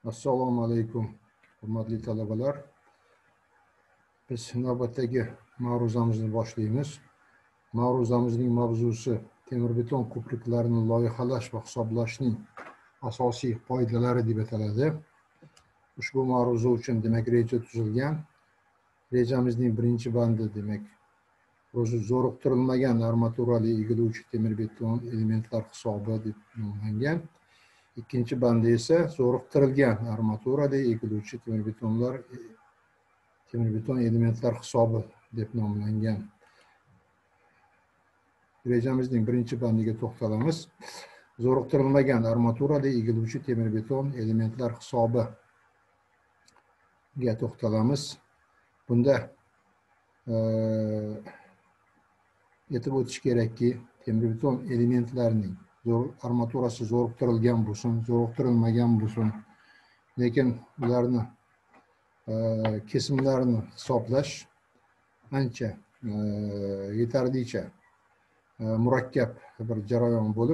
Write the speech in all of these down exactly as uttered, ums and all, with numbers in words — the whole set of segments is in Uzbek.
Assalomu alaykum, hurmatli talabalar. Biz navbatdagi ma'ruzamizni boshlaymiz. Ma'ruzamizning mavzusi temir-beton ko'priklarini loyihalash va hisoblashning asosiy qoidalari deb ataladi. Ushbu ma'ruza uchun demak reja tuzilgan. Rejamizning birinchi bandi demak o'zi zo'riqtirilmagan armaturali egiluvchi temir-beton elementlar hisobi deb nomlangan. İkinci banda ise zo'riqtirilgan armaturali egiluvchi temir-betonlar temir-beton elementlar hisobi deb nomlangan. Rejamizning birinchi bandiga to'xtalamiz. Zo'riqtirilmagan armaturali egiluvchi temir-beton elementlar hisobiga to'xtalamiz. Bunda aytib o'tish kerakki, temir-beton elementlarining armaturasi zo'riqtirilgan bo'lsin, zo'riqtirilmagan bo'lsin, lekin ularni kesimlarini hisoblash ancha yetarlicha murakkab bir jarayon bo'lib,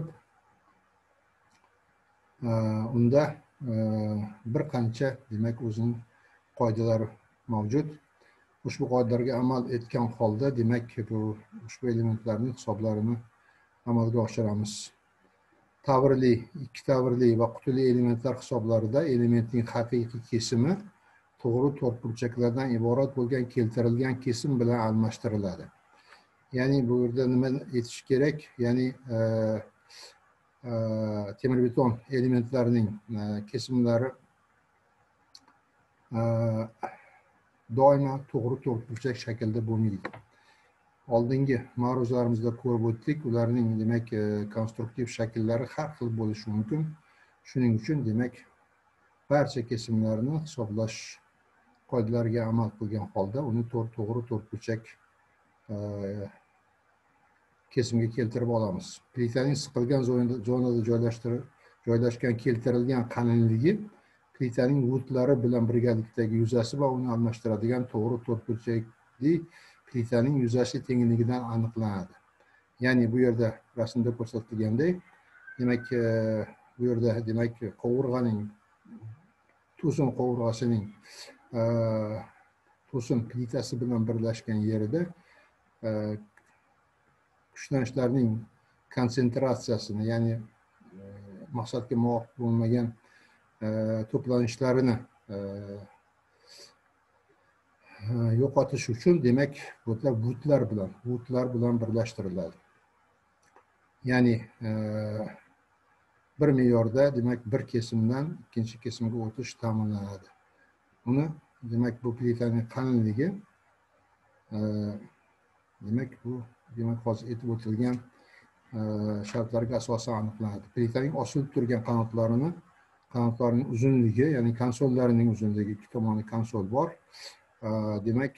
unda bir qancha demak o'zining qoidalari mavjud. Ushbu qoidalarga amal etgan holda demak bu ushbu elementlarning hisoblarini amalga oshiramiz. Tavrli, ikki tavrli va qutili elementlar hisoblarida elementning haqiqiy kesimi to'g'ri to'rtburchaklardan iborat bo'lgan keltirilgan kesim bilan almashtiriladi. Ya'ni bu yerda nima aytish kerak? Ya'ni temir-beton elementlarining kesimlari doimo to'g'ri to'rtburchak shaklda bo'lmaydi. Oldingi ma'ruzalarimizda ko'rib o'tdik, ularning demak konstruktiv shakllari har xil bo'lishi mumkin. Shuning uchun demak barcha kesimlarni hisoblash qoidalariga amal qilgan holda uni to'g'ri to'rtburchak kesimga keltirib olamiz. Plitaning siqilgan zonada joylashtirib joylashgan keltirilgan qalinligi plitaning vutlari bilan birgalikdagi yuzasi va uni almashtiradigan to'g'ri to'rtburchakli plitaning yuzasi tengligidan aniqlanadi. Ya'ni bu yerda rasmda ko'rsatilgandek, demak bu yerda demak qovurg'aning to'sin qovurg'asining to'sin plitasi bilan birlashgan yerida kuchlanishlarning konsentratsiyasini, ya'ni maqsadga muvofiq bo'lmagan to'planishlarini yo'qotish uchun demak bular vutlar bilan vutlar bilan birlashtiriladi. Ya'ni bir me'yorda demak bir kesimdan ikkinchi kesimga o'tish ta'minlanadi. Uni demak bu plitaning qalinligi demak bu demak hozir aytib o'tilgan shartlarga asosan aniqlanadi. Plitaning osilib turgan qanotlarini qanotlarining uzunligi, ya'ni konsollarining uzunligi, ikki tomonli konsol bor. Demak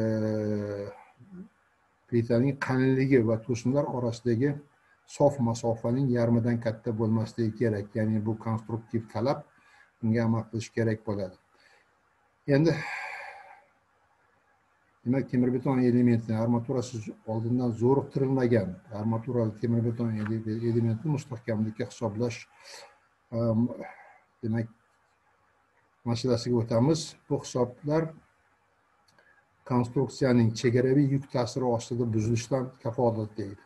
plitaning qalinligi va to'sinlar orasidagi sof masofaning yarmidan katta bo'lmasligi kerak. Ya'ni bu konstruktiv talab, bunga amal qilish kerak bo'ladi. Endi demak temir-beton elementni armaturasi oldindan zo'riqtirilmagan armaturali temir-beton elementni mustahkamlikka hisoblash demak masalasiga o'tamiz. Bu hisoblar konstruksiyaning chegaraviy yuk ta'siri ostida buzilishidan kafolatlaydi.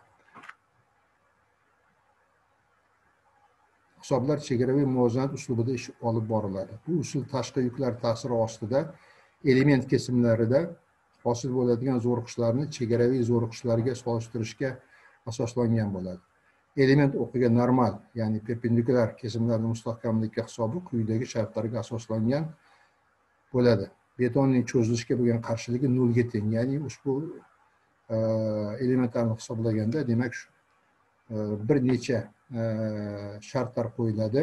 Hisoblar chegaraviy muvozanat uslubida ish olib boriladi. Bu usul tashqi yuklar ta'siri ostida element kesimlarida hosil bo'ladigan zo'riqishlarni chegaraviy zo'riqishlarga solishtirishga asoslangan bo'ladi. Element o'qiga normal, ya'ni perpendikulyar kesimlarning mustahkamlikka hisobi quyidagi shartlarga asoslangan bo'ladi. Betonning cho'zilishga bo'lgan qarshiligi nolga teng, ya'ni ushbu elementlarni hisoblaganda demak bir necha shartlar qo'yiladi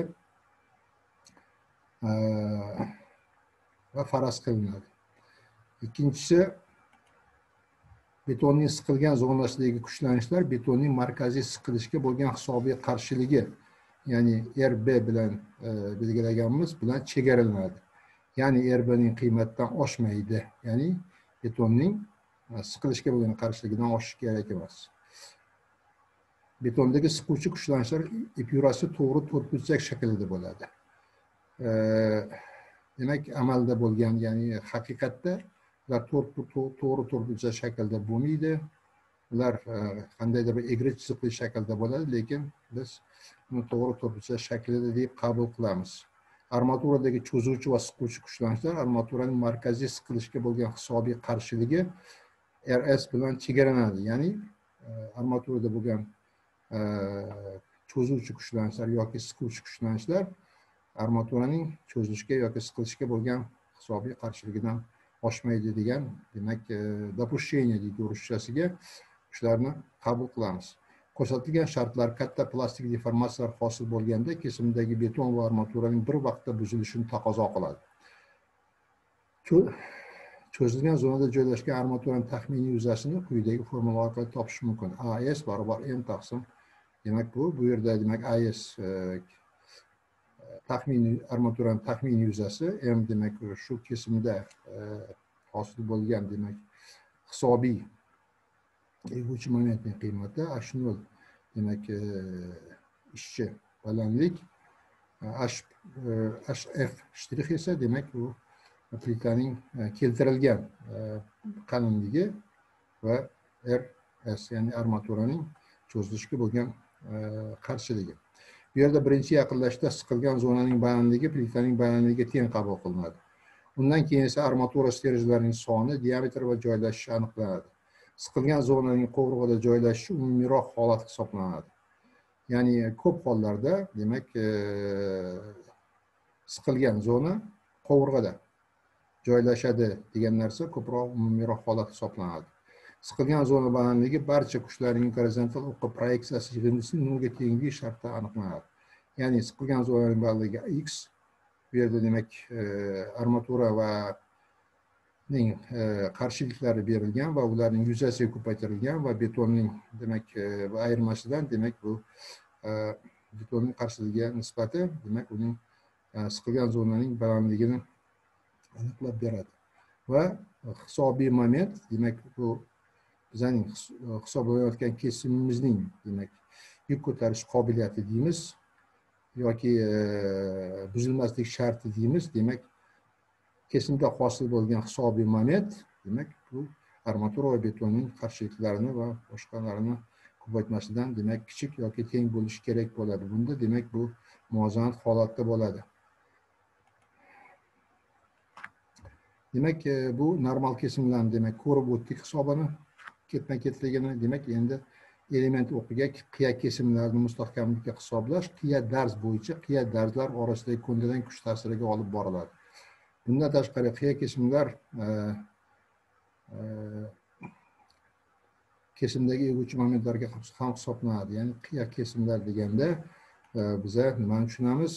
va faraz qilinadi. Ikkinchisi, betonning siqilgan zonasidagi kuchlanishlar betonning markaziy siqilishga bo'lgan hisobiy qarshiligi, ya'ni R B bilan belgilaganimiz bilan chegaralanadi. Ya'ni R B'ning qiymatidan oshmaydi. Ya'ni betonning siqilishga bo'lgan qarshiligidan oshishi kerak emas. Betondagi siquvchi kuchlanishlar epyurasi to'g'ri to'rtburchak shaklida bo'ladi. demak amalda bo'lgan, ya'ni haqiqatda ular to'g'ri to'rtburchak shaklda bo'lmaydi. Ular qandaydir bir egri chiziqli shaklda bo'ladi, lekin biz uni to'g'ri to'rtburchak shaklida deb qabul qilamiz. Armaturadagi cho'zuvchi va siquvchi kuchlanishlar armaturaning markaziy siqilishga bo'lgan hisobiy qarshiligi R S bilan chegaralanadi. Ya'ni armaturada bo'lgan cho'zuvchi kuchlanishlar yoki siquvchi kuchlanishlar armaturaning cho'zilishga yoki siqilishga bo'lgan hisobiy qarshiligidan oshmaydi degan, demak, допущение deydi ruschasiga, shularni qabul qilamiz. Ko'rsatilgan shartlar katta plastik deformatsiyalar hosil bo'lganda kesimdagi beton va armaturaning bir vaqtda buzilishini taqozo qiladi. Cho'zilgan zonada joylashgan armaturaning taxminiy yuzasini quyidagi formula orqali topish mumkin. A S barobar M taqsim, demak bu bu yerda demak A S taxminiy armaturaning taxminiy yuzasi, M demak shu kesimda hosil bo'lgan demak hisobiy eguvchi momentning qiymati, H nol demak ishchi balandlik, H F shtrix esa demak bu plitaning keltirilgan qalinligi va R S ya'ni armaturaning cho'zilishga bo'lgan qarshiligi. Bu yerda birinchi yaqinlashda siqilgan zonaning balandligi plitaning balandligiga teng qabul qilinadi. Undan keyin esa armatura stержlarining soni, diametr va joylashishi aniqlanadi. Siqilgan zonaning qovurg'ida joylashishi umumiyroq holat hisoblanadi. Ya'ni ko'p hollarda demak siqilgan zona qovurg'ida joylashadi degan narsa ko'proq umumiyroq holat hisoblanadi. Siqilgan zona balandligi barcha kuchlarning gorizontal o'qi proyeksiyasi yig'indisining nolga tengligi sharti aniqlanadi. Ya'ni siqilgan zonaning balandligi X, bu yerda demak armatura va ning qarshiliklari berilgan va ularning yuzasi ko'paytirilgan va betonning demak ayirmasidan demak bu betonning qarshiligiga nisbati demak uning siqilgan zonaning balandligini aniqlab beradi. Va hisobiy moment demak bu bizning hisoblanayotgan kesimimizning demak yuk ko'tarish qobiliyati deymiz yoki buzilmaslik sharti deymiz. Demak kesimda hosil bo'lgan hisobiy moment demak bu armatura va betonning qarshiliklarini va boshqalarini ko'paytmasidan demak kichik yoki teng bo'lishi kerak bo'ladi. Bunda demak bu muvozanat holatda bo'ladi. Demak bu normal kesimlarni demak ko'rib o'tdik hisobini ketma-ketligini. Demak endi element o'qiga qiya kesimlarni mustahkamlikka hisoblash qiya dars bo'yicha qiya darslar orasidagi ko'ndalang kuch ta'siriga olib boriladi. Bundan tashqari qiya kesimlar kesimdagi eguvchi momentlarga ham hisoblanadi. Ya'ni qiya kesimlar deganda biza nimani tushunamiz?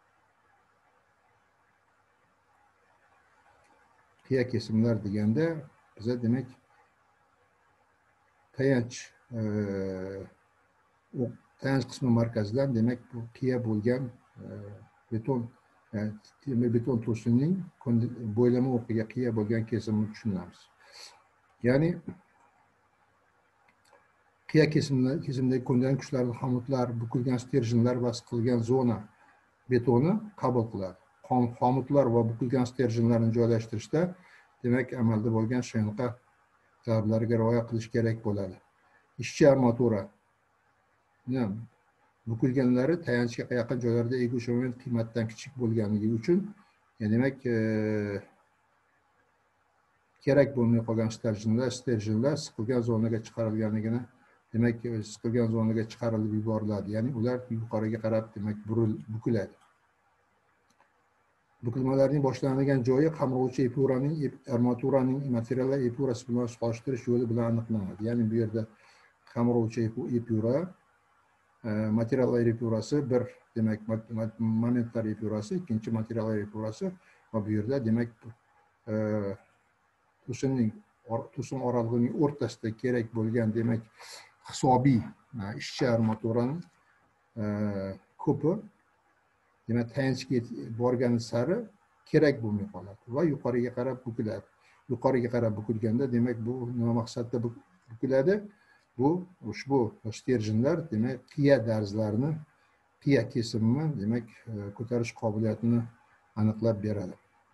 Qiya kesimlar deganda biza demak tayanch tayanch qismi markazidan demak bu qiya bo'lgan beton temir beton to'sinining bo'ylama o'qiga qiya bo'lgan kesimni tushunamiz. Ya'ni qiya kesimlar kesimdagi ko'ndalang kuchlarni xomutlar, bukilgan sterjinlar va siqilgan zona betoni qabul qiladi. Xomutlar va bukilgan sterjinlarni joylashtirishda demak amalda bo'lgan shunqa talablarga rioya qilish kerak bo'ladi. Ishchi armatura bukilganlari tayanchga yaqin joylarda eguvchi moment qiymatdan kichik bo'lganligi uchun demak kerak bo'lmay qolgan sterjinlar sterjinlar siqilgan zonaga chiqarilganligini demak siqilgan zonaga chiqarilib yuboriladi. Ya'ni ular yuqoriga qarab demak bukiladi. Bukilmalarning boshlanadigan joyi qamrovchi epuraning armaturaning materiallar epurasi bilan solishtirish yo'li bilan aniqlanadi. Ya'ni bu yerda qamrovchi epura, materiallar epurasi bir demak momentlar epurasi, ikkinchi materiallar epurasi va bu yerda demak to'sinning to'sin oralig'ining o'rtasida kerak bo'lgan demak hisobiy ishchi armaturaning ko'pi demak tayanchga borgani sari kerak bo'lmay qoladi va yuqoriga qarab bukiladi. Yuqoriga qarab bukilganda demak bu nima maqsadda bukiladi? Bu ushbu sterjinlar demak qiya darzlarini, qiya kesimini demak ko'tarish qobiliyatini aniqlab beradi.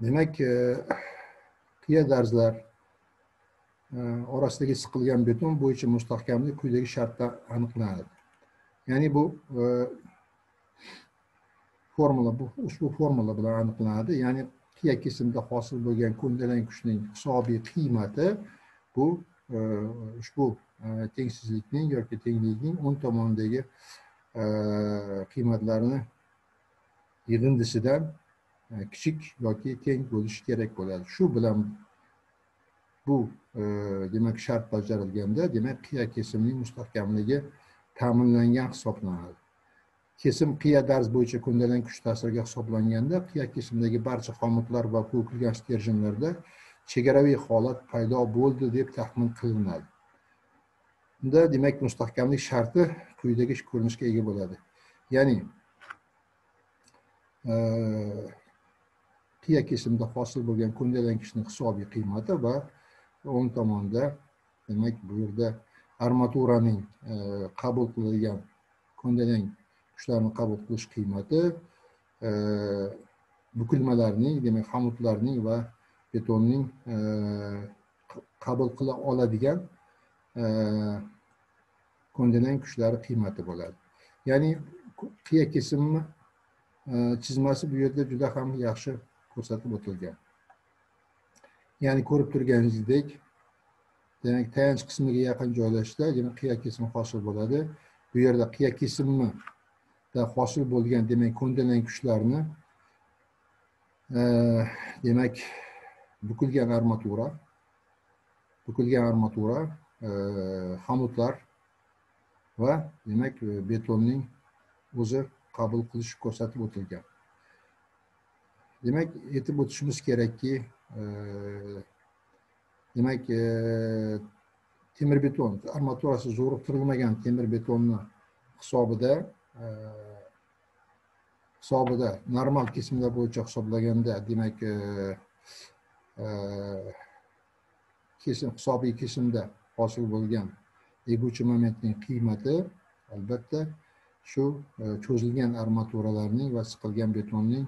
Demak, qiya darzlar orasidagi siqilgan beton bo'yicha mustahkamlik quyidagi shartda aniqlanadi. Ya'ni bu formula, bu ushbu formula bilan aniqlanadi. Ya'ni qiya kesimida hosil bo'lgan ko'ndalang kuchning hisobiy qiymati bu ushbu tengsizlikning yoki tenglikning o'ng tomonidagi qiymatlarini yig'indisidan kichik yoki teng bo'lishi kerak bo'ladi. Shu bilan bu demak shart bajarilganda, demak qiya kesimning mustahkamligi ta'minlangan hisoblanadi. Kesim qiya darz bo'yicha ko'ndalang kuch ta'siriga hisoblanganda, qiya kesimdagi barcha xomutlar va po'kilgan stерженlarda chegaraviy holat paydo bo'ldi deb taxmin qilinadi. Bunda demak mustahkamlik sharti quyidagi ko'rinishga ega bo'ladi. Ya'ni qiya kesimda hosil bo'lgan ko'ndalang kuchning hisobiy qiymati va o'ng tomonda demak bu yerda armaturaning qabul qilingan ko'ndalang kuchlarni qabul qilish qiymati, bukilmalarning, demak xomutlarning va betonning qabul qila oladigan ko'ndalang kuchlari qiymati bo'ladi. Ya'ni qiya kesimni chizmasi bu yerda juda ham yaxshi ko'rsatib o'tilgan. Ya'ni ko'rib turganingizdek, demak tayanch qismiga yaqin joylashda demak qiya kesim hosil bo'ladi. Bu yerda qiya kesimda hosil bo'lgan demak ko'ndalang kuchlarni demak bukilgan armatura, bukilgan armatura, xomutlar va demak betonning o'zi qabul qilishi ko'rsatib o'tilgan. Demak, aytib o'tishimiz kerakki, demak temir beton armaturasi zo'riqtirilmagan temir betonni hisobida hisobida normal kesimlar bo'yicha hisoblaganda, demak kesim hisobiy kesimda hosil bo'lgan eguvchi momentning qiymati albatta shu cho'zilgan armaturalarning va siqilgan betonning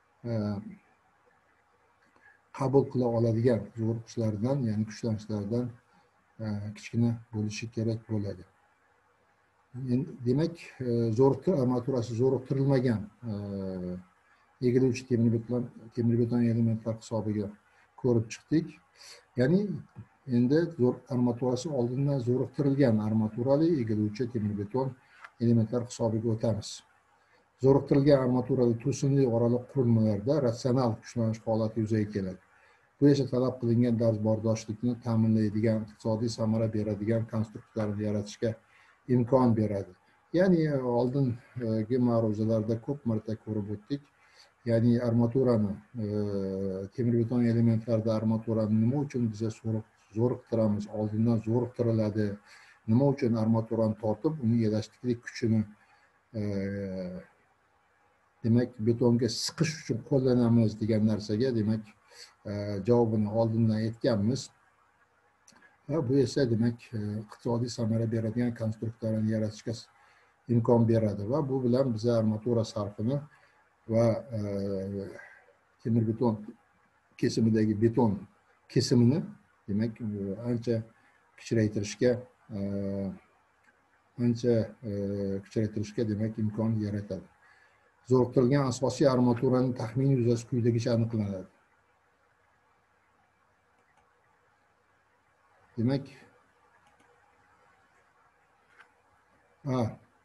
qabul qila oladigan zo'r kuchlardan, ya'ni kuchlanishlardan kichkina bo'lishi kerak bo'ladi. Demak, zo'riqtir armaturasi zo'riqtirilmagan egiluvchi temir beton temir beton elementlar hisobiga ko'rib chiqdik. Ya'ni endi zo'r armaturasi oldindan zo'riqtirilgan armaturali egiluvchi temir beton elementlar hisobiga o'tamiz. Zo'riqtirilgan armaturali to'sinli oraliq qurilmalarda ratsional kuchlanish holati yuzaga keladi. Bu esa talab qilingan darzbordorlikni ta'minlaydigan, iqtisodiy samara beradigan konstruksiyalarni yaratishga imkon beradi. Ya'ni oldingi ma'ruzalarda ko'p marta ko'rib o'tdik. Ya'ni armaturani, temir beton elementlarida armaturani nima uchun biza zo'riqtiramiz, oldindan zo'riqtiriladi, nima uchun armaturani tortib, uning elastiklik kuchini demak betonga siqish uchun qo'llanamiz degan narsaga demak javobini oldindan aytganmiz. Va bu esa demak iqtisodiy samara beradigan konstruksiyalarni yaratishga imkon beradi va bu bilan biz armatura sarfini va temir beton kesimidagi beton kesimini demak ancha kichraytirishga ancha kichraytirishga demak imkon yaratadi. Zo'riqtirilgan asosiy armaturaning taxminiy yuzasi quyidagicha aniqlanadi. Demak, A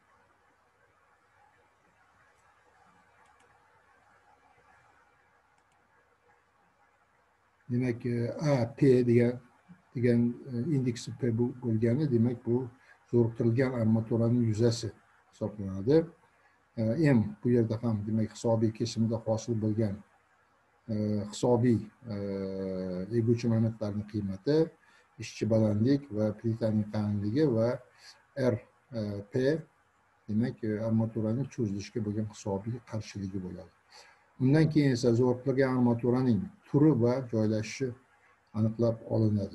demak A P degan degan indeksi P bo'lgani, demak bu zo'riqtirilgan armaturaning yuzasi hisoblanadi. M bu yerda ham demak hisobiy kesimda hosil bo'lgan hisobiy eguvchi momentlarning qiymati, ishchi balandlik va plitaning qalinligi va R P demak armaturaning cho'zilishga bo'lgan hisobiy qarshiligi bo'ladi. Undan keyin esa zo'riqtirilgan armaturaning turi va joylashishi aniqlab olinadi.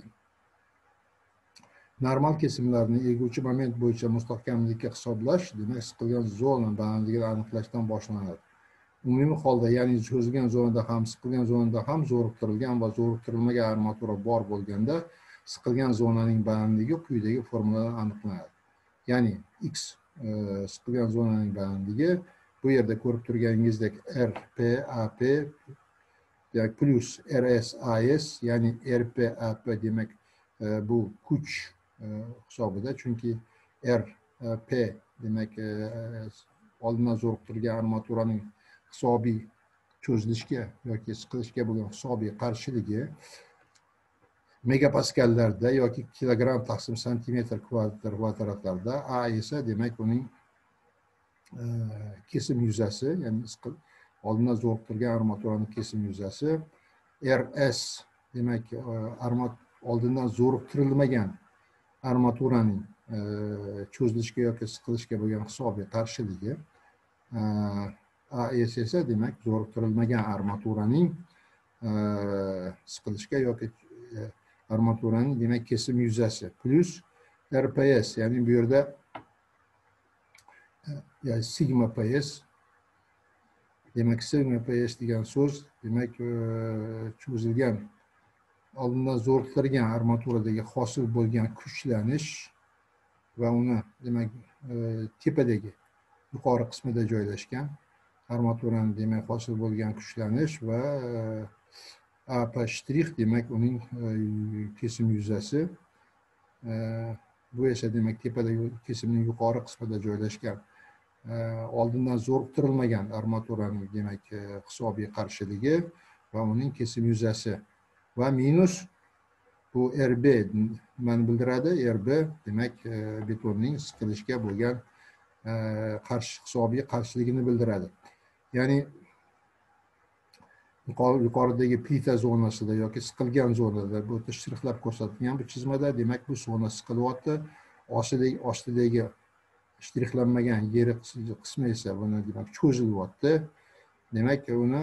Normal kesimlarni eguvchi moment bo'yicha mustahkamlikka hisoblash demak siqilgan zona balandligini aniqlashdan boshlanadi. umumiy holda, ya'ni cho'zilgan zonada ham, siqilgan zonada ham zo'riqtirilgan va zo'riqtirilmagan armatura bor bo'lganda, siqilgan zonaning balandligi quyidagi formuladan aniqlanadi. Ya'ni x siqilgan zonaning balandligi bu yerda ko'rib turganingizdek R P A P plus R S A S, ya'ni R P A P demak bu kuch hisobida, chunki R P demak oldindan zo'riqtirilgan armaturaning hisobiy cho'zilishga yoki siqilishga bo'lgan hisobiy qarshiligi megapaskallarda yoki kilogramm taqsim santimetr kvadratlarda, A esa demak uning kesim yuzasi, ya'ni oldindan zo'riqtirilgan armaturaning kesim yuzasi, R S demak oldindan zo'riqtirilmagan armaturaning cho'zilishga yoki siqilishga bo'lgan hisobiy qarshiligi, A S esa demak zo'riqtirilmagan armaturaning siqilishga yoki armaturaning demak kesim yuzasi plus R P S, ya'ni bu yerda yani sigma P S, demak sigma P S degan so'z demak cho'zilgan oldindan zo'riqtirilgan armaturadagi hosil bo'lgan kuchlanish va uni demak tepadagi yuqori qismida joylashgan armaturaning demak hosil bo'lgan kuchlanish va A P shtrix demak uning kesim yuzasi, bu esa demak tepadagi kesimning yuqori qismida joylashgan oldindan zo'riqtirilmagan armaturaning demak hisobiy qarshiligi va uning kesim yuzasi va minus bu R B nimani bildiradi? R B demak betonning siqilishga bo'lgan qarshi hisobiy qarshiligini bildiradi. Ya'ni yuqoridagi plita zonasida yoki siqilgan zonada bu shtrixlab ko'rsatilgan bu chizmada demak bu zona siqilyapti. Ostidagi ostidagi shtrixlanmagan yeri qismi esa buni demak cho'zilyapti. Demak uni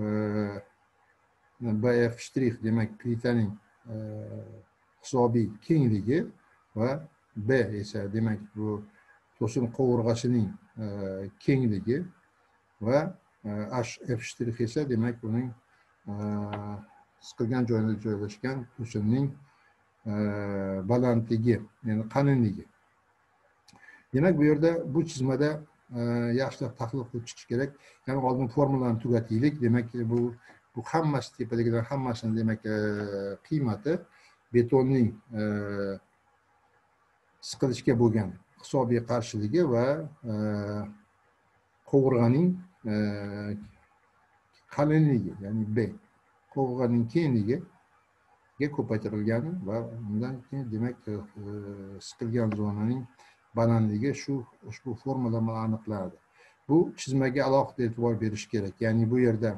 B F shtrix demak plitaning hisobiy kengligi va B esa demak bu to'sin qovurg'asining kengligi va H F shtrix esa demak uning siqilgan joyida joylashgan to'sinning balandligi, ya'ni qalinligi. Demak bu yerda bu chizmada yaxshilab tahlil qilib chiqish kerak. Ya'ni oldin formulani tugataylik. Demak bu bu hammasi tepadagilar hammasini demak qiymati betonning siqilishga bo'lgan hisobiy qarshiligi va qovurg'aning qalinligi, ya'ni B, qovurg'aning kengligiga ko'paytirilgani va undan keyin demak siqilgan zonaning balandligi shu ushbu formula bilan aniqlanadi. Bu chizmaga alohida e'tibor berish kerak. Ya'ni bu yerda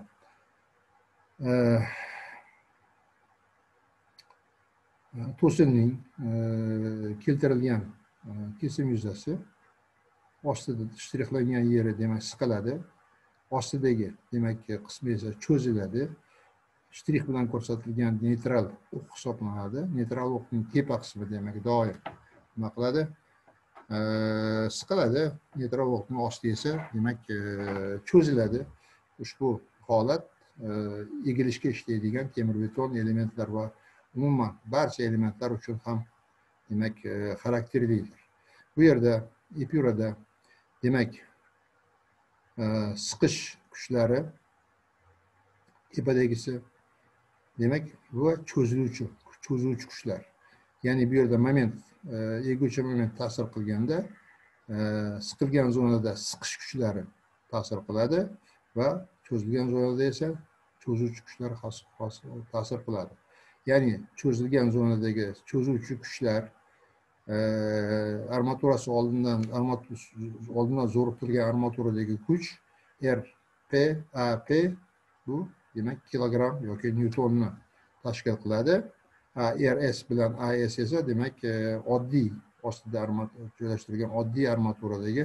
to'sinning keltirilgan kesim yuzasi ostida shtrixlangan yeri demak siqiladi. Ostidagi demak qismi esa cho'ziladi. Shtrix bilan ko'rsatilgan neytral o'q hisoblanadi. Neytral o'qning tepa qismi demak doim nima qiladi? Siqiladi. Neytral o'qning osti esa demak cho'ziladi. Ushbu holat egilishga ishlaydigan temir beton elementlar va umuman barcha elementlar uchun ham demak xarakterlidir. Bu yerda epyurada demak siqish kuchlari tepadagisi demak bu cho'ziluvchi cho'zuvchi kuchlar. Ya'ni bu yerda moment eguvchi moment ta'sir qilganda siqilgan zonada siqish kuchlari ta'sir qiladi va cho'zilgan zonada esa cho'zuvchi kuchlar ta'sir qiladi. Ya'ni cho'zilgan zonadagi cho'zuvchi kuchlar armaturasi oldindan oldindan zo'riqtirilgan armaturadagi kuch R P A P bu demak kilogramm yoki newtonni tashkil qiladi. R S bilan A S esa demak oddiy ostida joylashtirilgan oddiy armaturadagi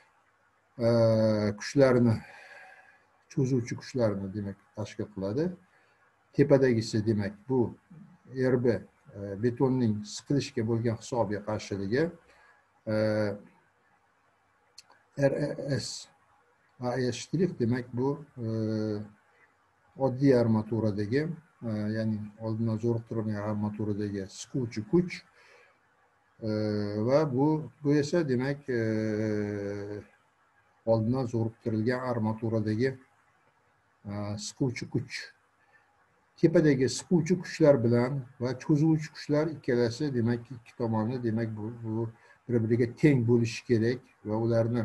kuchlarni cho'zuvchi kuchlarni demak tashkil qiladi. Tepadagisi demak bu R B betonning siqilishga bo'lgan hisobiy qarshiligi, R S A S shtrix demak bu oddiy armaturadagi, ya'ni oldindan zo'riqtirilgan armaturadagi siquvchi kuch va bu bu esa demak oldindan zo'riqtirilgan armaturadagi siquvchi kuch. Tepadagi siquvchi kuchlar bilan va cho'zuvchi kuchlar ikkalasi demak ikki tomoni demak bu, bu bir-biriga teng bo'lishi kerak va ularni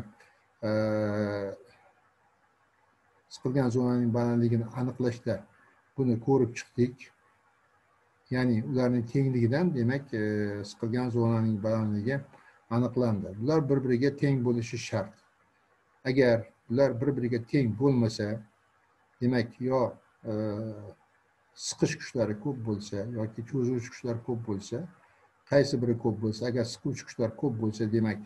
siqilgan zonaning balandligini aniqlashda buni ko'rib chiqdik. Ya'ni ularning tengligidan demak siqilgan zonaning balandligi aniqlandi. Bular bir-biriga teng bo'lishi shart. Agar bular bir-biriga teng bo'lmasa, demak yo siqish kuchlari ko'p bo'lsa yoki cho'zuvchi kuchlar ko'p bo'lsa, qaysi biri ko'p bo'lsa, agar siquvchi kuchlar ko'p bo'lsa, demak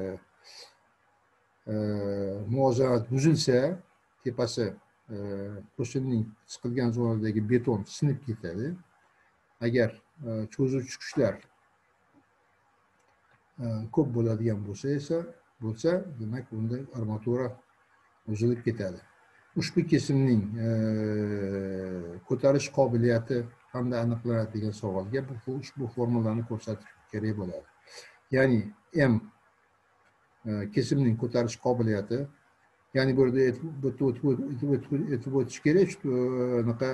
muvozanat buzilsa, tepasi to'sinning siqilgan zonadagi beton sinib ketadi. Agar cho'zuvchi kuchlar ko'p bo'ladigan bo'lsa esa bo'lsa, demak unda armatura uzilib ketadi. Ushbu kesimning ko'tarish qobiliyati qanday aniqlanadi degan savolga ushbu formulani ko'rsatish kerak bo'ladi. Ya'ni M kesimning ko'tarish qobiliyati, ya'ni bu yerda aytib o'tish kerak, anaqa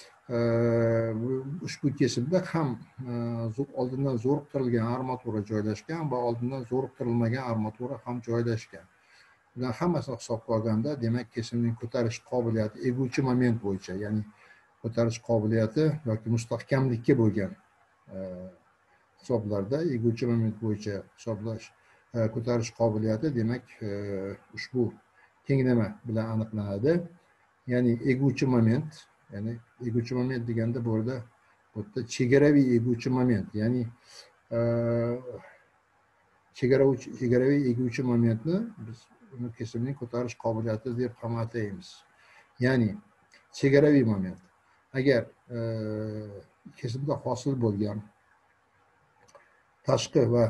ushbu kesimda ham oldindan zo'riqtirilgan armatura joylashgan va oldindan zo'riqtirilmagan armatura ham joylashgan. Bular hammasini hisobga olganda, demak kesimning ko'tarish qobiliyati eguvchi moment bo'yicha, ya'ni ko'tarish qobiliyati yoki mustahkamlikka bo'lgan hisoblarda eguvchi moment bo'yicha hisoblash ko'tarish qobiliyati demak ushbu tenglama bilan aniqlanadi. Ya'ni eguvchi moment, ya'ni eguvchi moment deganda bu yerda bu yerda chegaraviy eguvchi moment, ya'ni chegaraviy eguvchi momentni biz uni kesimning ko'tarish qobiliyati deb ham ataymiz. Ya'ni chegaraviy moment. Agar kesimda hosil bo'lgan tashqi va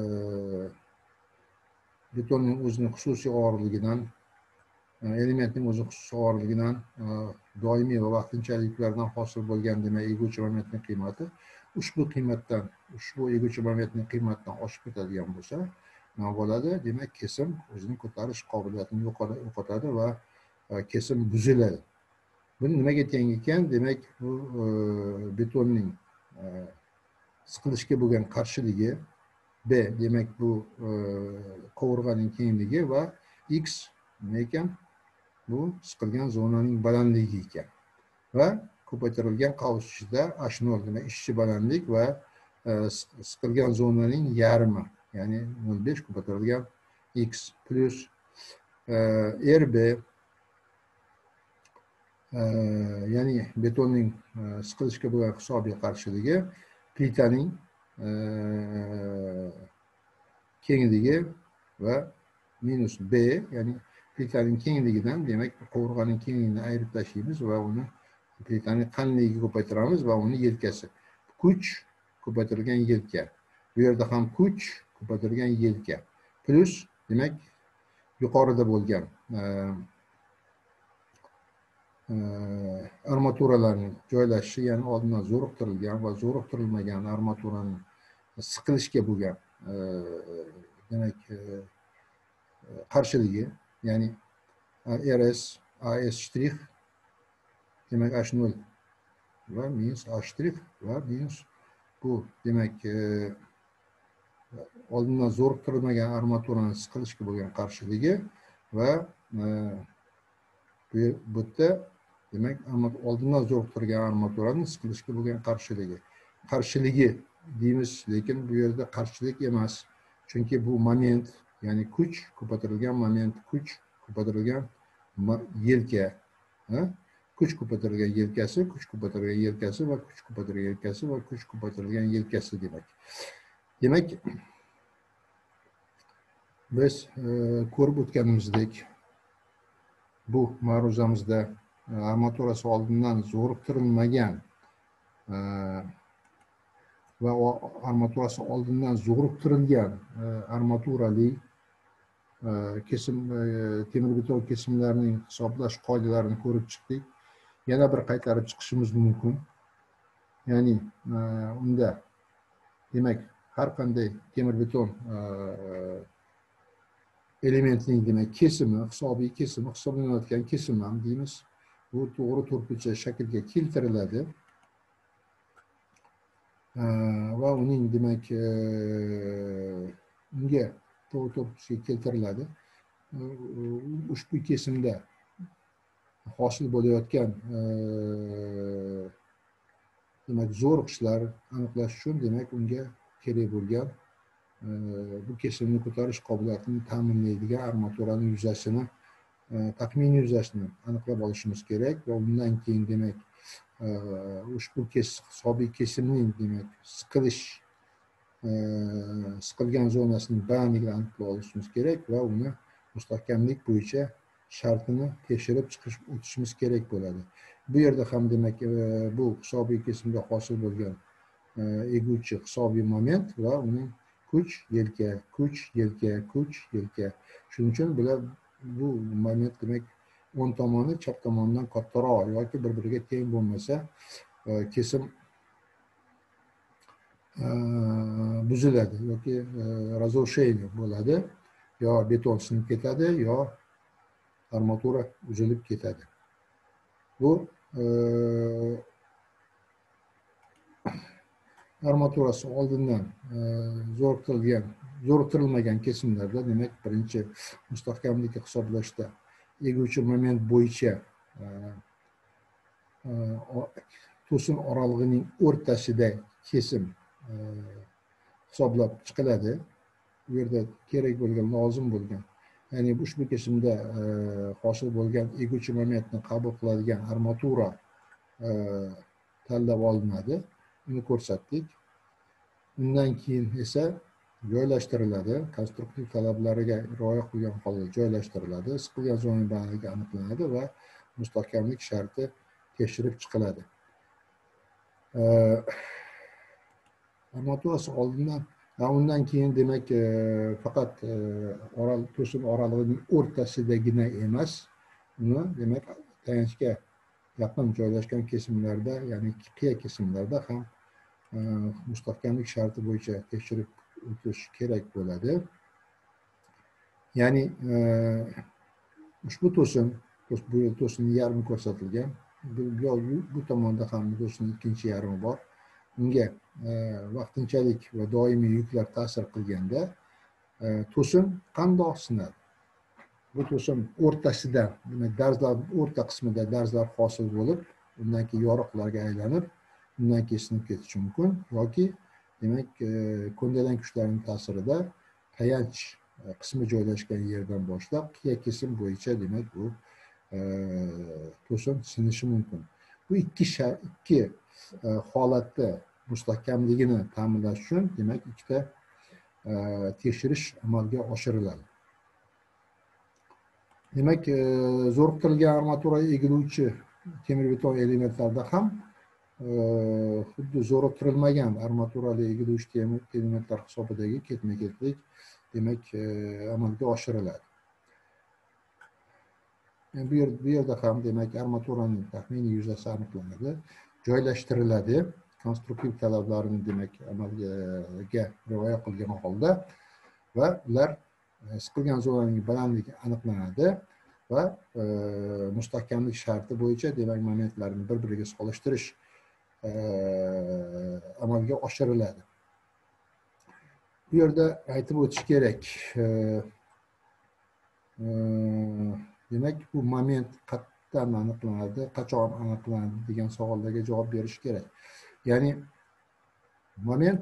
betonning o'zining xususiy og'irligidan, elementning o'zi xususiy og'irligidan, doimiy va vaqtinchaliklardan hosil bo'lgan demak eguvchi momentning qiymati ushbu qiymatdan, ushbu eguvchi momentning qiymatidan oshib ketadigan bo'lsa, nima bo'ladi? Demak kesim o'zining ko'tarish qobiliyatini yo'qotadi va kesim buziladi. Bu nimaga teng ekan? Demak bu betonning siqilishga bo'lgan qarshiligi B, demak bu qovurg'aning kengligi va X nima ekan? Bu siqilgan zonaning balandligi ekan. Va ko'paytirilgan qavs-ichida H nol demak ishchi balandlik va siqilgan zonaning yarmi, ya'ni nol besh ko'paytirilgan X plus R B, ya'ni betonning siqilishga bo'lgan hisobiy qarshiligi plitaning kengligi va minus B, ya'ni plitaning kengligidan demak qovurg'aning kengligini ayirib tashlaymiz va uni plitaning qalinligiga ko'paytiramiz va uni yelkasi. Kuch ko'paytirilgan yelka. Bu yerda ham kuch ko'paytirilgan yelka. Plus demak yuqorida bo'lgan armaturalarning joylashishi, ya'ni oldindan zo'riqtirilgan va zo'riqtirilmagan armaturaning siqilishga bo'lgan demak qarshiligi, ya'ni R S A S shtrix demak H nol va minus H shtrix va minus bu demak oldindan zo'riqtirilmagan armaturaning siqilishga bo'lgan qarshiligi va bu yerda demak oldindan zo'riqtirilgan armaturaning siqilishga bo'lgan qarshiligi. Qarshiligi deymiz, lekin bu yerda qarshilik emas. Chunki bu moment, ya'ni kuch ko'paytirilgan moment, kuch ko'paytirilgan yelka, kuch ko'paytirilgan yelkasi, kuch ko'paytirilgan yelkasi va kuch ko'paytirilgan yelkasi va kuch ko'paytirilgan yelkasi demak. Demak, biz ko'rib o'tganimizdek, bu ma'ruzamizda armaturasi oldindan zo'riqtirilmagan va armaturasi oldindan zo'riqtirilgan armaturali kesim temir beton kesimlarining hisoblash qoidalarini ko'rib chiqdik. Yana bir qaytarib chiqishimiz mumkin. Ya'ni unda demak har qanday temir beton elementining demak kesimi, hisobiy kesimi, hisoblanayotgan kesim ham deymiz. Bu to'g'ri to'rtburchak shaklga keltiriladi. Va uning demak unga to'g'ri to'rtburchakka keltiriladi. Ushbu kesimda hosil bo'layotgan demak zo'riqishlar aniqlash uchun demak unga kerak bo'lgan bu kesimni ko'tarish qobiliyatini ta'minlaydigan armaturaning yuzasini, taxminiy yuzasini aniqlab olishimiz kerak va undan keyin demak ushbu hisobiy kesimning demak siqilish siqilgan zonasining balandligini aniqlab olishimiz kerak va uni mustahkamlik bo'yicha shartini tekshirib chiqish o'tishimiz kerak bo'ladi. Bu yerda ham demak bu hisobiy kesimda hosil bo'lgan eguvchi hisobiy moment va uning kuch, yelka, kuch, yelka, kuch, yelka. Shuning uchun bular bu moment demak o'ng tomoni chap tomonidan kattaroq yoki bir-biriga teng bo'lmasa kesim buziladi yoki разрушение bo'ladi, yo beton sinib ketadi, yo armatura uzilib ketadi. Bu armaturasi oldindan zo'riqtirilgan, zo'riqtirilmagan kesimlarda demak birinchi mustahkamlikni hisoblashda eguvchi moment bo'yicha to'sin oralig'ining o'rtasida kesim hisoblab chiqiladi. Bu yerda kerak bo'lgan, lozim bo'lgan, ya'ni ushbu kesimda hosil bo'lgan eguvchi momentni qabul qiladigan armatura tanlab olinadi. Uni ko'rsatdik. Undan keyin esa joylashtiriladi. Konstruktiv talablariga rioya qilgan holda joylashtiriladi. Siqilgan zona balandligi aniqlanadi va mustahkamlik sharti tekshirib chiqiladi. Armaturasi oldindan va undan keyin demak faqat oral to'sin oralig'ining o'rtasidagina emas, uni demak tayanchga yaqin joylashgan kesimlarda, ya'ni qiya kesimlarda ham mustahkamlik sharti bo'yicha tekshirib o'tish kerak bo'ladi. Ya'ni ushbu to'sin, bu to'sinning yarmi ko'rsatilgan. Bu tomonda ham to'sinning ikkinchi yarmi bor. Unga vaqtinchalik va doimiy yuklar ta'sir qilganda to'sin qandoq sinadi? Bu to'sin o'rtasida, demak darzlar o'rta qismida darzlar hosil bo'lib, undan keyin yoriqlarga aylanib, undan keyin sinib ketishi mumkin yoki demak ko'ndalang kuchlarning ta'sirida tayanch qismi joylashgan yerdan boshlab qiya kesim bo'yicha demak bu to'sin sinishi mumkin. Bu ikki ikki holatda mustahkamligini ta'minlash uchun demak ikkita tekshirish amalga oshiriladi. Demak, zo'riqtirilgan armatura egiluvchi temir beton elementlarda ham xuddi zo'riqtirilmagan armaturali egiluvchi temir elementlar hisobidagi ketma-ketlik demak amalga oshiriladi. Bu yer bu yerda ham demak armaturaning taxminiy yuzasi aniqlanadi, joylashtiriladi. Konstruktiv talablarini demak amalga rioya qilgan holda va ular siqilgan zonaning balandligi aniqlanadi va mustahkamlik sharti bo'yicha demak momentlarni bir-biriga solishtirish amalga oshiriladi. Bu yerda aytib o'tish kerak. Demak, bu moment qatdan aniqlanadi, qachon aniqlanadi degan savollarga javob berish kerak. Ya'ni moment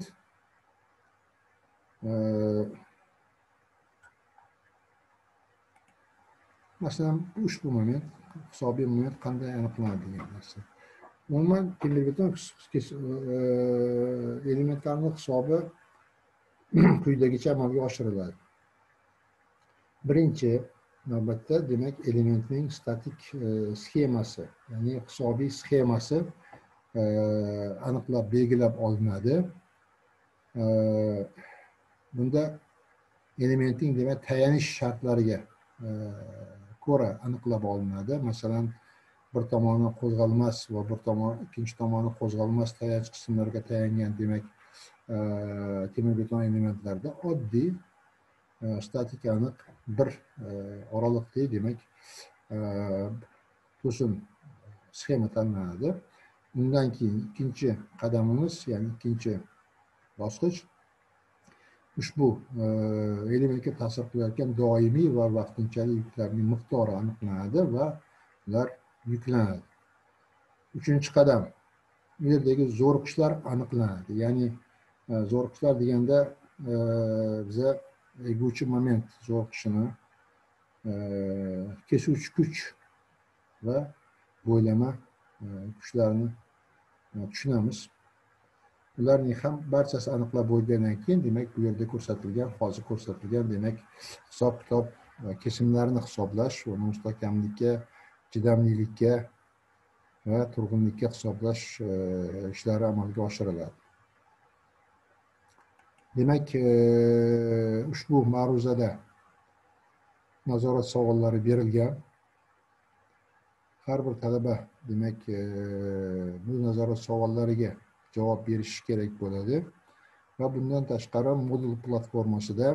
masalan ushbu moment hisobiy moment qanday aniqlanadi degan narsa. Umuman temir beton elementlarining hisobi quyidagicha amalga oshiriladi. Birinchi navbatda demak elementning statik sxemasi, ya'ni hisobiy sxemasi aniqlab belgilab olinadi. Bunda elementning demak tayanish shartlariga ko'ra aniqlab olinadi. Masalan, bir tomoni qo'zg'almas va bir tomon ikkinchi tomoni qo'zg'almas tayanch qismlarga tayangan demak temir beton elementlarda oddiy statika aniq bir oraliqli demak to'sin sxema tanlanadi. Undan keyin ikkinchi qadamimiz, ya'ni ikkinchi bosqich ushbu elementga ta'sir qilayotgan doimiy va vaqtinchalik yuklarning miqdori aniqlanadi va ular yuklanadi. Uchinchi qadam, bu yerdagi zo'riqishlar aniqlanadi. Ya'ni zo'riqishlar deganda biza eguvchi moment zo'riqishini, kesuvchi kuch va bo'ylama kuchlarini tushunamiz. Ularning ham barchasi aniqlab bo'lgandan keyin demak bu yerda ko'rsatilgan, hozir ko'rsatilgan demak hisob-kitob kesimlarini hisoblash va mustahkamlikka, chidamlilikka va turg'unlikka hisoblash ishlari amalga oshiriladi. Demak, ushbu ma'ruzada nazorat savollari berilgan. Har bir talaba demak bu nazorat savollariga javob berishi kerak bo'ladi va bundan tashqari modul platformasida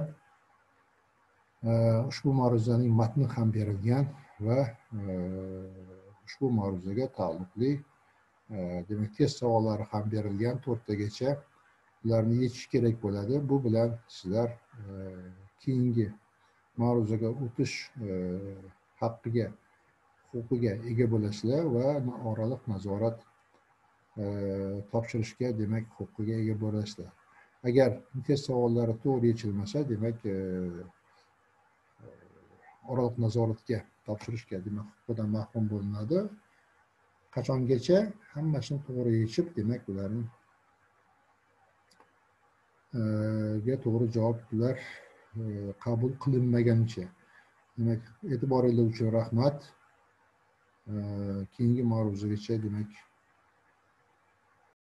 ushbu ma'ruzaning matni ham berilgan va ushbu ma'ruzaga taalluqli demak test savollari ham berilgan, to'rttagacha. Ularni yechish kerak bo'ladi. Bu bilan sizlar keyingi ma'ruzaga o'tish haqqiga, huquqiga ega bo'lasizlar va oraliq nazorat topshirishga demak huquqiga ega bo'lasizlar. Agar test savollari to'g'ri yechilmasa, demak oraliq nazoratga topshirishga demak huquqidan mahrum bo'linadi. Qachongacha hammasini to'g'ri yechib, demak ularning ga to'g'ri javoblar qabul qilinmaganicha. Demak, e'tiboringiz uchun rahmat. Keyingi ma'ruzagacha demak